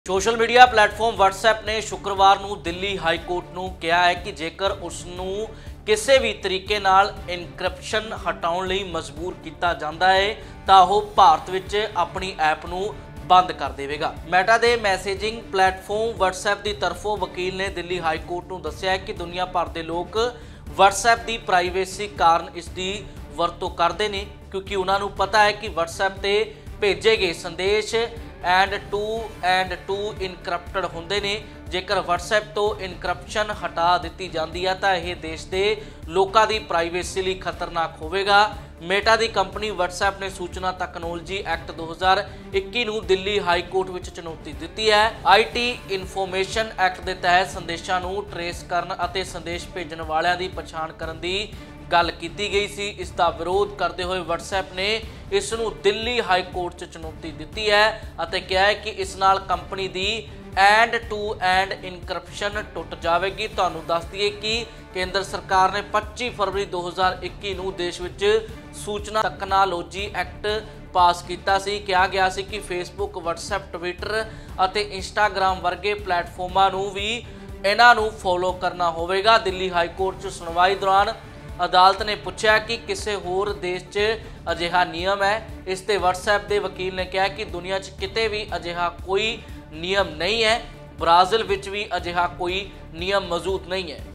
Social media platform WhatsApp ने शुक्रवार को दिल्ली हाई कोर्ट को कहा है कि जेकर उसनू किसी भी तरीके नाल इनक्रप्शन हटाउण लई मजबूर किया जाता है तो वह भारत विच अपनी ऐप नू बंद कर देगा। मेटा के मैसेजिंग प्लेटफॉर्म WhatsApp की तरफों वकील ने दिल्ली हाई कोर्ट को दस्सिया कि दुनिया भर के लोग WhatsApp की प्राइवेसी कारण इसकी वरतों करते हैं, क्योंकि उन्होंने पता है कि WhatsApp से भेजे गए संदेश एंड टू इनक्रप्टेड होंदे ने। जेकर WhatsApp तो इनक्रप्शन हटा दी जाती है तो यह देश के लोगों की प्राइवेसी लिए खतरनाक होगा। मेटा की कंपनी WhatsApp ने सूचना तकनोलॉजी एक्ट 2021 को दिल्ली हाई कोर्ट में चुनौती दी है। IT इनफॉर्मेशन एक्ट के तहत संदेशों को ट्रेस करने और संदेश भेजने वालों की पछाण करने की गल की गई सी। इसका विरोध करते हुए WhatsApp ने इसनू दिल्ली हाई कोर्ट च चुनौती दी है और कहा है कि इस नाल कंपनी की एंड टू एंड इनक्रप्शन टुट जाएगी। तुहानू दस दिए कि केंद्र सरकार ने 25 फरवरी 2021 को देश विच सूचना तकनोलॉजी एक्ट पास किया सी। कहा गया सी कि फेसबुक, WhatsApp, ट्विटर और इंस्टाग्राम वर्गे प्लेटफॉर्मां नू भी इन्हां नू फॉलो करना होगा। दिल्ली हाई कोर्ट च सुनवाई दौरान अदालत ने पूछा कि किसी होर देश च अजिहा नियम है। इस ते WhatsApp के वकील ने कहा कि दुनिया च किते भी अजिहा कोई नियम नहीं है। ब्राज़ील विच भी अजिहा कोई नियम मौजूद नहीं है।